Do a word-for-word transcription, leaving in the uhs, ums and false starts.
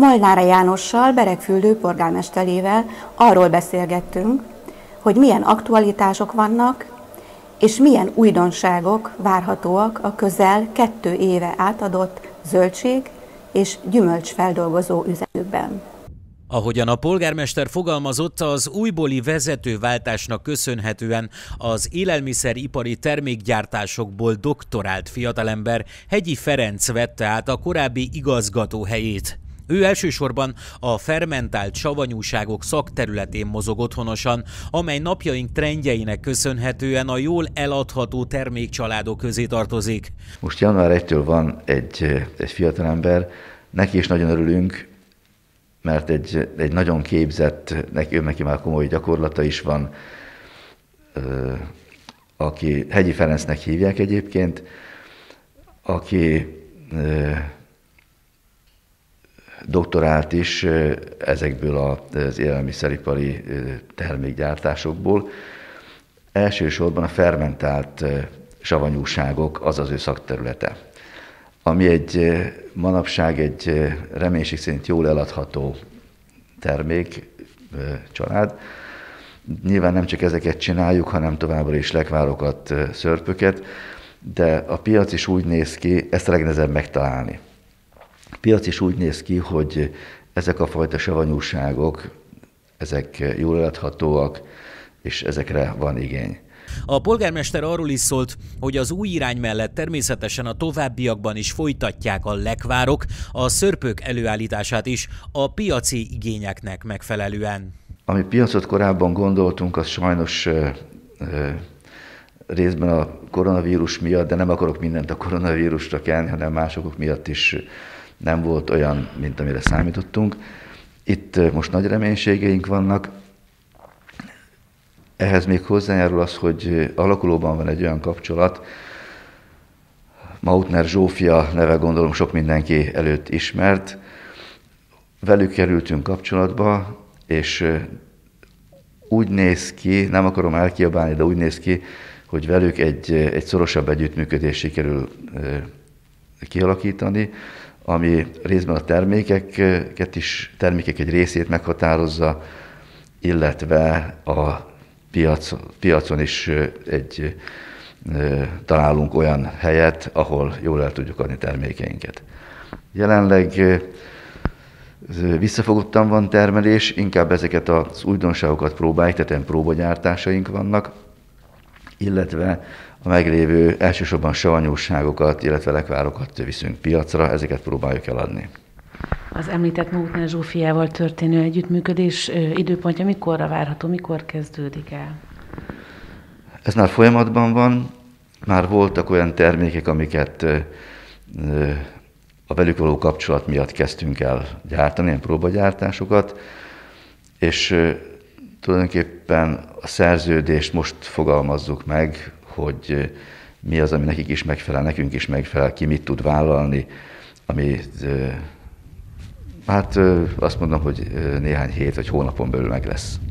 Molnára Jánossal, Beregfürdő polgármesterével arról beszélgettünk, hogy milyen aktualitások vannak, és milyen újdonságok várhatóak a közel kettő éve átadott zöldség és gyümölcsfeldolgozó üzemükben. Ahogyan a polgármester fogalmazott, az újbóli vezetőváltásnak köszönhetően az élelmiszeripari termékgyártásokból doktorált fiatalember, Hegyi Ferenc vette át a korábbi igazgató helyét. Ő elsősorban a fermentált savanyúságok szakterületén mozog otthonosan, amely napjaink trendjeinek köszönhetően a jól eladható termékcsaládok közé tartozik. Most január elsejétől van egy, egy fiatalember, neki is nagyon örülünk, mert egy, egy nagyon képzett, neki, ő neki már komoly gyakorlata is van, aki Hegyi Ferencnek hívják egyébként, aki doktorált is ezekből az élelmiszeripari termékgyártásokból. Elsősorban a fermentált savanyúságok az az ő szakterülete, ami egy manapság egy reménység szerint jól eladható termékcsalád. Nyilván nem csak ezeket csináljuk, hanem továbbra is lekvárokat, szörpöket, de a piac is úgy néz ki, ezt a legnehezebb megtalálni. A piac is úgy néz ki, hogy ezek a fajta savanyúságok, ezek jól eladhatóak, és ezekre van igény. A polgármester arról is szólt, hogy az új irány mellett természetesen a továbbiakban is folytatják a lekvárok, a szörpök előállítását is a piaci igényeknek megfelelően. Ami piacot korábban gondoltunk, az sajnos ö, ö, részben a koronavírus miatt, de nem akarok mindent a koronavírusra kelni, hanem másokok miatt is nem volt olyan, mint amire számítottunk. Itt most nagy reménységeink vannak. Ehhez még hozzájárul az, hogy alakulóban van egy olyan kapcsolat, Mautner Zsófia neve gondolom sok mindenki előtt ismert. Velük kerültünk kapcsolatba, és úgy néz ki, nem akarom elkiabálni, de úgy néz ki, hogy velük egy, egy szorosabb együttműködés sikerül kialakítani, ami részben a termékeket is, termékek egy részét meghatározza, illetve a Piac, piacon is egy, e, találunk olyan helyet, ahol jól el tudjuk adni termékeinket. Jelenleg e, visszafogottan van termelés, inkább ezeket az újdonságokat próbáljuk, tehát próbagyártásaink vannak, illetve a meglévő elsősorban savanyúságokat, illetve lekvárokat viszünk piacra, ezeket próbáljuk eladni. Az említett Mautner Zsófiával történő együttműködés időpontja mikorra várható, mikor kezdődik el? Ez már folyamatban van, már voltak olyan termékek, amiket a velük való kapcsolat miatt kezdtünk el gyártani, ilyen próbagyártásokat, és tulajdonképpen a szerződést most fogalmazzuk meg, hogy mi az, ami nekik is megfelel, nekünk is megfelel, ki mit tud vállalni, ami hát azt mondom, hogy néhány hét vagy hónapon belül meg lesz.